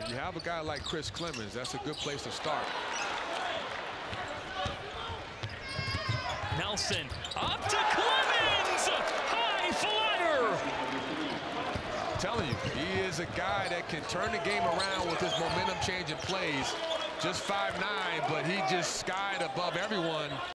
you have a guy like Chris Clemons, that's a good place to start. Nelson up to Clemons! High flyer! I'm telling you, he is a guy that can turn the game around with his momentum changing plays. Just 5'9", but he just skied above everyone